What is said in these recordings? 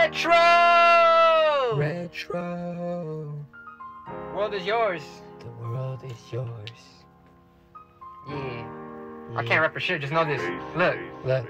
Retro! Retro. World is yours. The world is yours. Yeah. I can't rap for shit, just know this. Look. Look.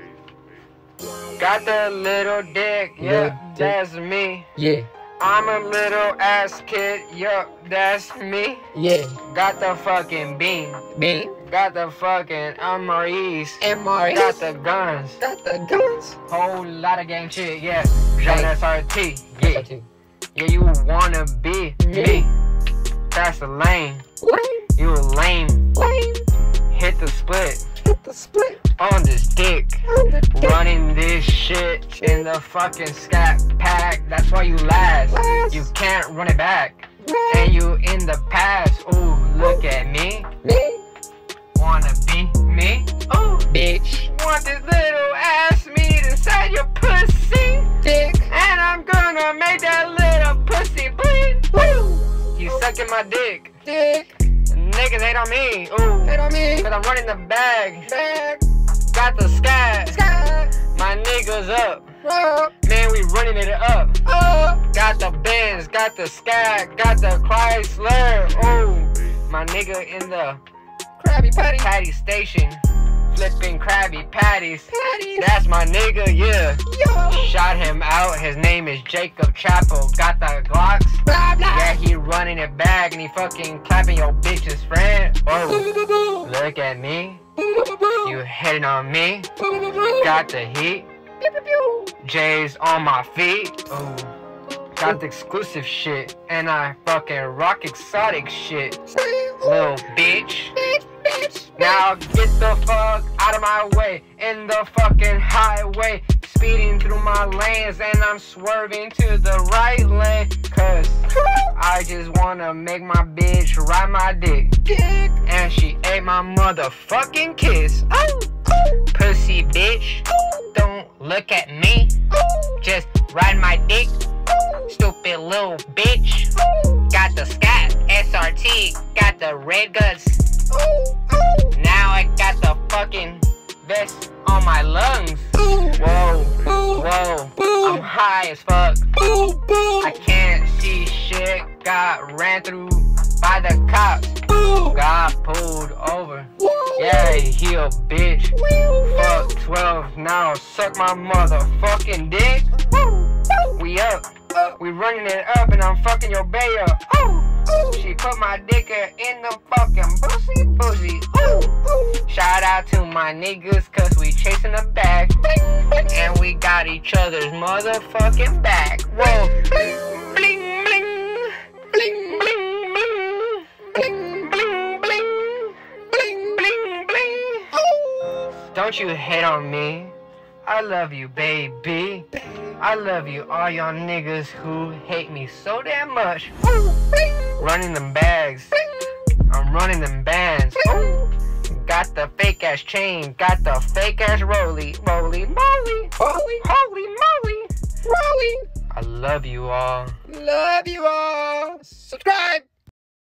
Got the little dick, Little yeah, dick. that's me. Yeah. I'm a little ass kid, yup, that's me. Yeah. Got the fucking beam. Me. Got the fucking MREs. MREs. Got the guns. Got the guns. Whole lot of gang shit, yeah. John SRT, yeah. SRT. Yeah, you wanna be me. That's a lame. Lame. You a lame. Lame. Hit the split Hit the split. on this dick. On the dick. Running this shit in the fucking scat pack. That's why you last. Last. You can't run it back. Last. And you in the past. Ooh, look at me. Me. Wanna be me? Ooh, Bitch. want this little ass meat inside your pussy. Dick. And I'm gonna make that little pussy bleed. Woo. You sucking my dick. Dick. Niggas hate on me. Ooh, Hit on me. cause I'm running the bag. Back. Got the sky. Sky. My niggas up. Up. Man, we running it up. Up. Got the Benz, got the Sky, got the Chrysler. Ooh, my nigga in the Krabby Patty. patty station. Flipping Krabby Patties. Patties. That's my nigga, yeah. Yo. Shot him out, his name is Jacob Chappell. Got the Glocks. Blah blah. Yeah, he running it back and he fucking clapping your bitch's friend. Boo Oh, boo boo. look at me. Boo boo boo. You hitting on me. Boo boo boo. Got the heat. Pew pew pew. J's on my feet. Ooh. Got the exclusive shit. And I fucking rock exotic shit. Say Little bitch. bitch, bitch. Now get the fuck out of my way. In the fucking highway. Speeding through my lanes. And I'm swerving to the right lane. Cause I just wanna make my bitch ride my dick. Dick. And she ate my motherfucking kiss. Oh. Oh. Pussy bitch. Don't look at me. Oh. Just ride my dick. Stupid little bitch. Got the Scott SRT. Got the red guts. Oh. Oh. Now I got the fucking vest on my lungs. Boo. Whoa, Boo. whoa. Boo. I'm high as fuck. Boo boo. I can't see shit. Got ran through by the cops. Boo. Got pulled over. Whoa. Yeah, he a bitch. Woo. Fuck 12 now. Suck my motherfucking dick. Woo. We up. We running it up and I'm fucking your bae up. She put my dick in the fucking pussy. Shout out to my niggas cause we chasing the bag. And we got each other's motherfucking back. Whoa. Bling bling. Bling bling bling. Bling bling bling. Bling bling bling. Don't you hate on me. I love you, baby. I love you, all y'all niggas who hate me so damn much. Running them bags. I'm running them bands. Got the fake ass chain. Got the fake ass rolly. Moly. Holy moly. Rolling. I love you all. Love you all. Subscribe.